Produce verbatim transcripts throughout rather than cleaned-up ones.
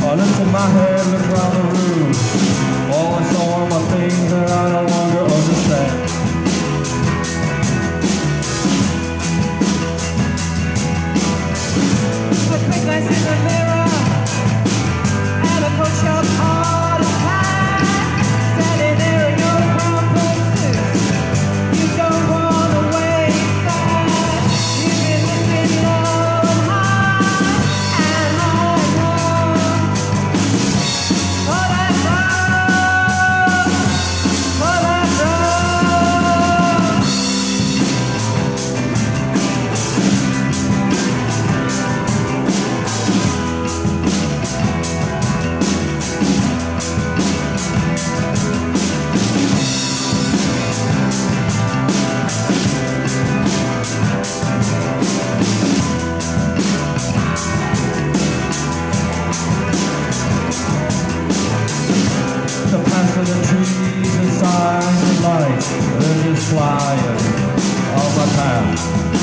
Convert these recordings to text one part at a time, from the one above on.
I lifted my head, looked around the room. All I saw were my things that I no longer understand. The big lights in the mirror, and a bookshelf hard as pie. Standing there in your brown suit, you don't want to wait back. You've been lifting low and high, and high and low. For that road, for that road. The path of the trees and signs and lights, they're just flying on my path.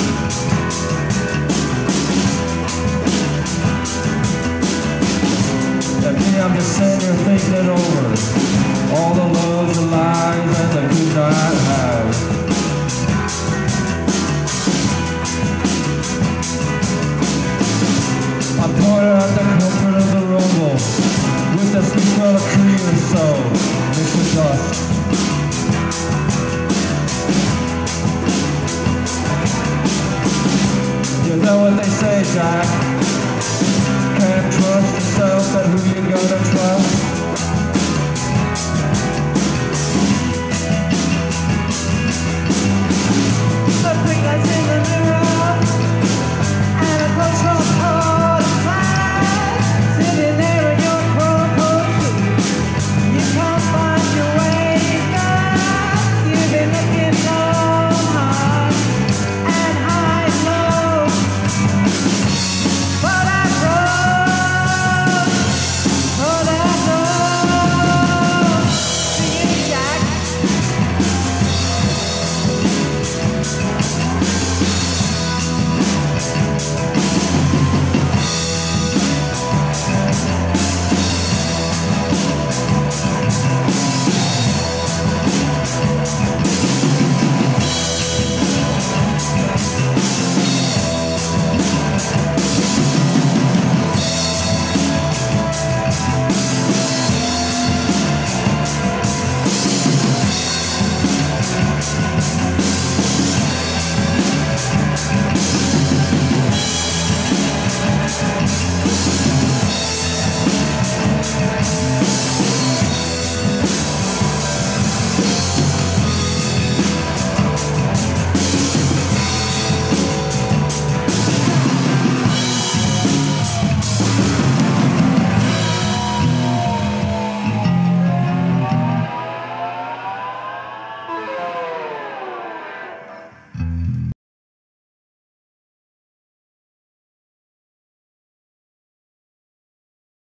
And me, I'm just sitting here thinking it over, all the loves and lies and the good I have.